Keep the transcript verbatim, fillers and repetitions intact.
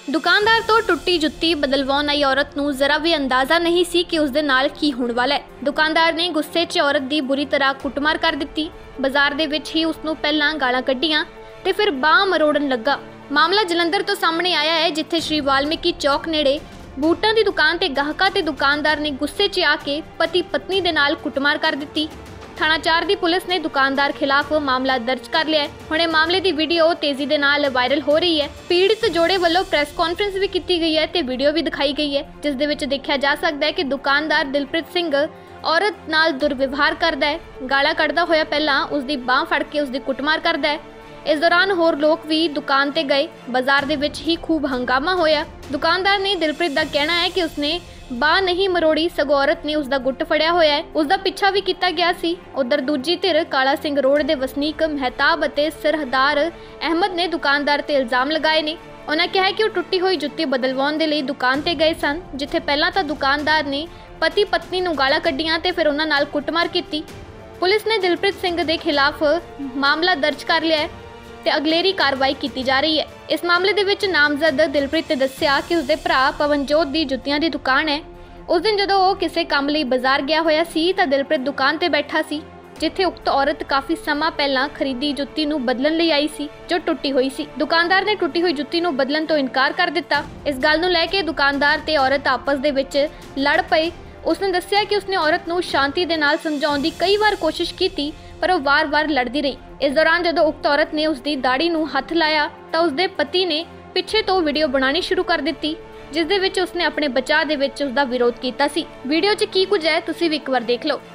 दुकानदार तो टुट्टी जुत्ती बदलवाउण आई औरत नूं जरा भी अंदाजा नहीं सी कि उसदे नाल की होण वाला है। दुकानदार ने गुस्से 'च औरत दी बुरी तरह कुटमार कर दित्ती। बाजार दे विच ही उसनूं पहलां गालां कड्ढीआं ते फिर बांह मरोड़न लगा। मामला जलंधर तो सामने आया है, जिथे श्री वाल्मीकि चौक नेड़े बूटां दी दुकान ते गाहकां ते दुकानदार ने गुस्से 'च आके पति पत्नी दे नाल कुटमार कर दित्ती। थाणा चार दी पुलिस ने दुकानदार खिलाफ मामला दर्ज कर लिया है। हुणे मामले दी वीडियो तेजी दे नाल वायरल हो रही है। पीड़ित जोड़े वालों प्रेस कॉन्फ्रेंस भी की गई है ते वीडियो भी दिखाई गई है, जिस दे विच देखा जा सकता है कि दुकानदार दिलप्रीत सिंह औरत नाल दुर्व्यवहार करदा है। गाला कढ़दा होया पहलां उसदी बांह फड़ के उसदी कुटमार करदा है। इस दौरान होर लोग भी दुकान ते गए। बाजार दे विच ही खूब हंगामा होया। दुकानदार ने दिलप्रीत दा कहना है कि उसने बांह नहीं मरोड़ी, सगों औरत ने उसका गुੱਟ फड़िया होया है। उसका पिछा भी किया गया सी। उधर दूजी धिर काला सिंह रोड के वसनीक महताब और सरहदार अहमद ने दुकानदार ते इल्जाम लगाए ने। उन्होंने कहा कि वो टुट्टी हुई जुत्ती बदलवाउण दे लई दुकान ते गए सन, जिथे पहलां तां दुकानदार ने पति पत्नी नूं गालां कड्ढीआं ते फिर उन्हां नाल कुटमार कीती। पुलिस ने दिलप्रीत सिंह दे खिलाफ मामला दर्ज कर लिया है ते अगलेरी कार्रवाई की जा रही है। इस मामले दे विच नामजद दिलप्रीत ने दस्सिया कि उसदे भरा पवनजोत दी जुत्तियां दी दुकान है। उस दिन जदों वो किसी काम लई बाजार गया होया सी तां दिलप्रीत दुकान ते बैठा सी, जिथे उक्त औरत काफ़ी समा पहलां खरीदी जुत्ती नूं बदलन लई आई सी जो टुट्टी हुई सी। दुकानदार ने टुट्टी हुई जुत्ती नूं बदलन तो इनकार कर दिता। इस गल नूं लै के दुकानदार ते औरत आपस दे विच लड़ पए। उसने दस्सिया कि उसने औरत नूं शांति दे नाल समझाउण दी कई बार कोशिश की, पर वो वार वार लड़दी रही। इस दौरान जदों उक्त औरत ने उसकी दाढ़ी नूं हथ लाया तो उसके पति ने पिछे तो वीडियो बनानी शुरू कर दी, जिस दे विच उसने अपने बचाव दे विच उसका विरोध किया सी। वीडियो च की कुछ है तुसीं भी एक बार देख लो।